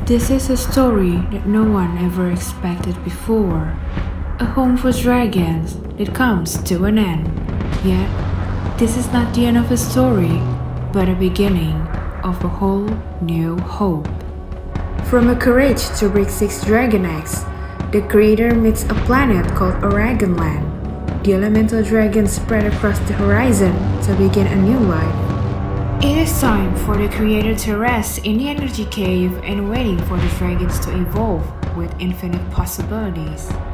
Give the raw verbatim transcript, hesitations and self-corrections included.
This is a story that no one ever expected before. A home for dragons that comes to an end. Yet, this is not the end of a story, but a beginning of a whole new hope. From a courage to break six dragon eggs, the creator meets a planet called Aragonland. The elemental dragons spread across the horizon to begin a new life. It is time for the creator to rest in the energy cave and waiting for the dragons to evolve with infinite possibilities.